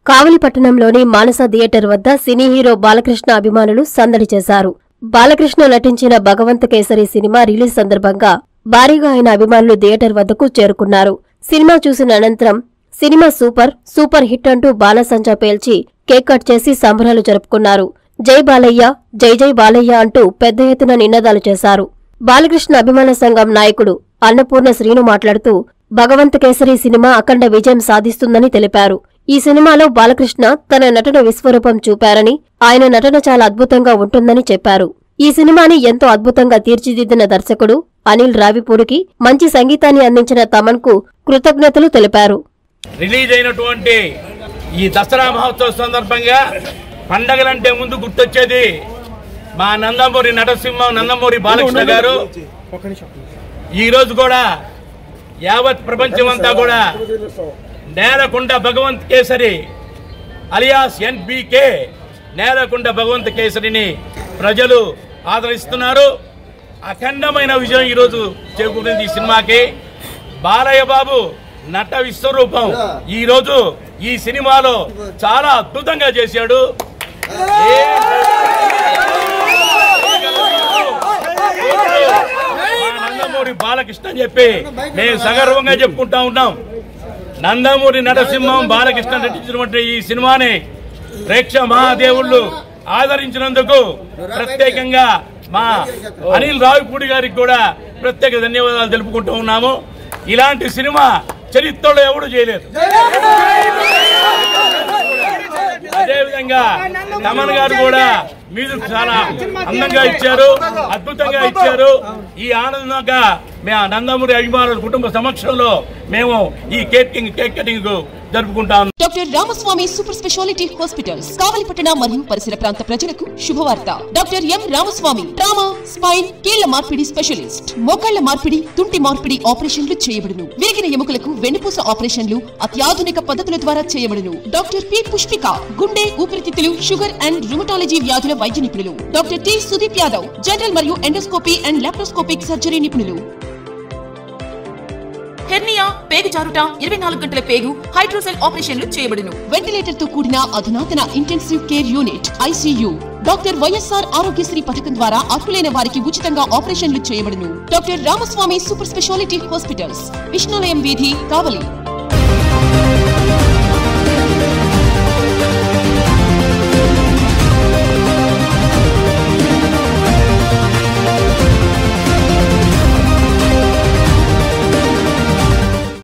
కావలిపట్టణంలోని మానస theatre వద్ద cine hero Balakrishna అభిమానులు సందడి చేశారు. బాలకృష్ణ నటించిన భగవంత్ కేసరి సినిమా రిలీజ్ సందర్భంగా భారీగా ఆయన అభిమానులు థియేటర్ వద్దకు చేరుకున్నారు. సినిమా చూసిన అనంతరం సినిమా సూపర్ హిట్ అంటూ బాణసంచా పేల్చి కేక్ కట్ చేసి సంబరాలు జరుపుకున్నారు. జై బాలయ్య, జై జై బాలయ్య అంటూ పెద్ద ఎత్తున నినాదాలు చేశారు. బాలకృష్ణ అభిమాన సంఘం నాయకుడు అన్నపూర్ణ శ్రీను మాట్లాడుతూ భగవంత్ కేసరి సినిమా అఖండ విజయం సాధిస్తుందని తెలిపారు. ఈ సినిమాలో బాలకృష్ణ తన నటన విశ్వరూపం చూపారని, ఆయన నటన చాలా అద్భుతంగా ఉంటుందని చెప్పారు. ఈ సినిమాని ఎంతో అద్భుతంగా తీర్చిదిద్దిన దర్శకుడు అనిల్ రావిపూడికి, మంచి సంగీతాన్ని అందించిన తమన్ కు కృతజ్ఞతలు తెలిపారు. రిలీజ్ అయినటువంటి ఈ దసరా మహోత్సవ సందర్భంగా పండగలంటే ముందు గుర్తొచ్చేది మా నందమూరి నటసింహం నందమూరి బాలకృష్ణ గారు. ఈ రోజు కూడా యావత్ ప్రపంచమంతా కూడా నేలకొండ భగవంత్ కేసరి అలియాస్ ఎన్బీకే నేలకొండ భగవంత్ కేసరిని ప్రజలు ఆదరిస్తున్నారు. అఖండమైన విజయం ఈరోజు చేకూరింది ఈ సినిమాకి. బాలయ్య బాబు నట విశ్వరూపం ఈ రోజు ఈ సినిమాలో చాలా అద్భుతంగా చేశాడు. నందమూరి బాలకృష్ణ అని చెప్పి మేము సగర్వంగా చెప్పుకుంటా ఉన్నాం. నందమూరి నరసింహం బాలకృష్ణ నటించినటువంటి ఈ సినిమాని ప్రేక్ష మహాదేవుళ్ళు ఆదరించినందుకు ప్రత్యేకంగా మా అనిల్ రావిపూడి గారికి కూడా ప్రత్యేక ధన్యవాదాలు తెలుపుకుంటూ ఉన్నాము. ఇలాంటి సినిమా చరిత్రలో ఎవరు చేయలేదు. అదేవిధంగా తమన్ గారు కూడా మీరు చాలా అందంగా ఇచ్చారు, అద్భుతంగా ఇచ్చారు. ఈ ఆనందంగా మేము నందమూరి అభిమానుల కుటుంబ సమక్షంలో మేము ఈ కేక్ కటింగ్ జరుపుకుంటాం. Doctor Ramaswamy super speciality hospitals కావలిపట్టణ మరియు పరిసర ప్రాంత ప్రజలకు శుభవార్త. Doctor M Ramaswamy trauma, spine, కీళ్ల మార్పిడి స్పెషలిస్ట్. మోకాళ్ల మార్పిడి, తుంటి మార్పిడి ఆపరేషన్లు చేయబడును. విరిగిన ఎముకలకు వెన్నుపూస ఆపరేషన్లు అత్యాధునిక పద్ధతుల ద్వారా చేయబడును. డాక్టర్ పి పుష్పిక గుండె, ఊపిరితిత్తులు, షుగర్ అండ్ రుమటాలజీ వ్యాధుల వైద్య నిపుణులు. Doctor T Sudeep Yadav general మరియు ఎండోస్కోపీ అండ్ లాప్రోస్కోపిక్ సర్జరీ నిపుణులు. హెర్నియా, పేగు జారుట, 24 గంటల పేగు, హైడ్రోసెల్ ఆపరేషన్లు చేయబడును. వెంటిలేటర్ తో కూడిన అధునాతన intensive care unit ICU. Doctor YSR Aarogyasri పథకం ద్వారా అర్హులైన వారికి ఉచితంగా ఆపరేషన్లు చేయబడును. Doctor Ramaswamy super speciality hospitals, Vishnulayam వీధి, కావలి.